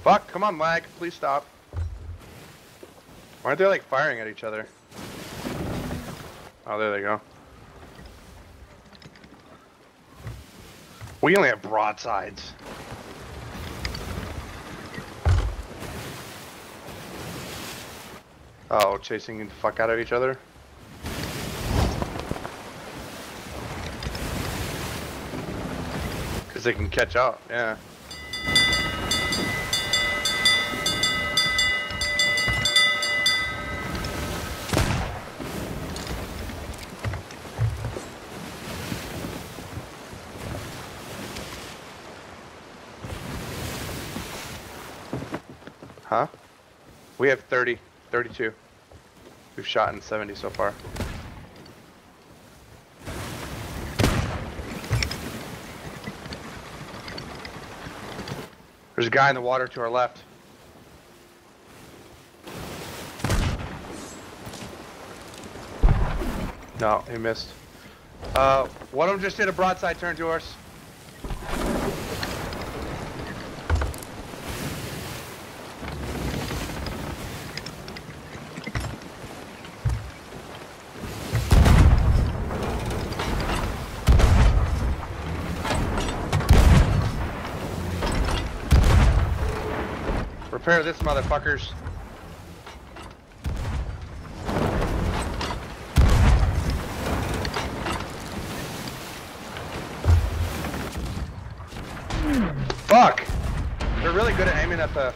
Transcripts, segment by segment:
Fuck, come on, lag. Please stop. Why aren't they like firing at each other? Oh, there they go. We only have broadsides. Oh, chasing the fuck out of each other. Because they can catch up, yeah. Huh? We have 30, 32. We've shot in 70 so far. There's a guy in the water to our left. No, he missed. One of them just did a broadside turn to us. Repair this, motherfuckers. Fuck! They're really good at aiming at the...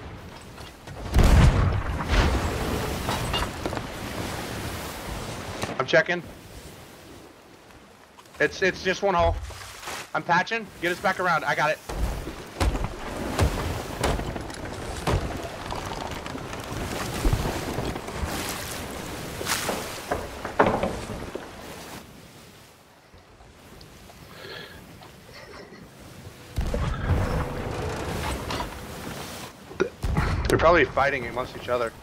I'm checking. It's just one hole. I'm patching. Get us back around. I got it. They're probably fighting amongst each other.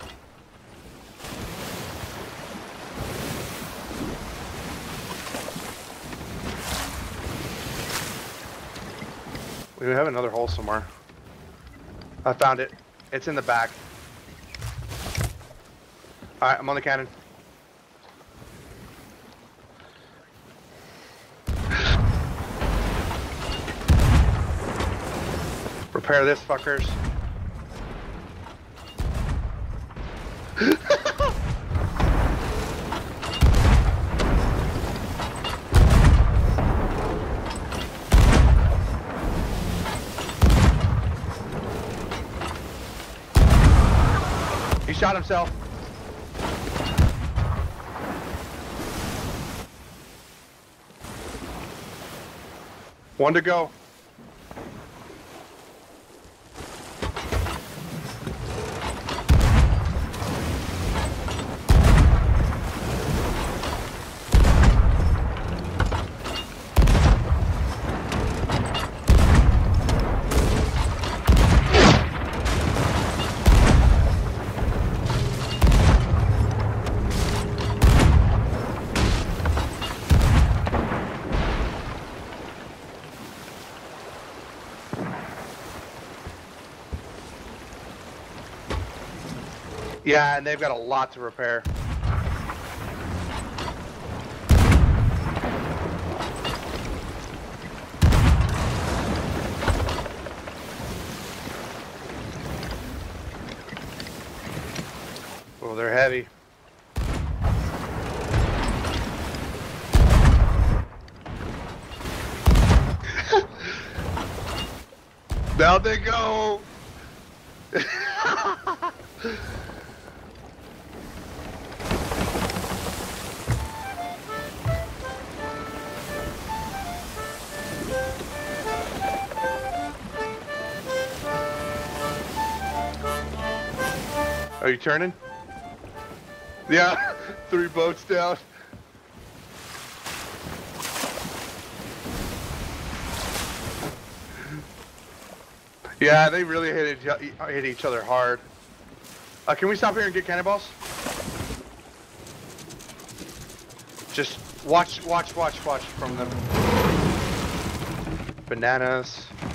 We have another hole somewhere. I found it. It's in the back. Alright, I'm on the cannon. Repair this, fuckers. He shot himself. One to go. Yeah, and they've got a lot to repair. Oh, they're heavy. Down they go! Are you turning? Yeah, 3 boats down. Yeah, they really hit each other hard. Can we stop here and get cannonballs? Just watch from them. Bananas.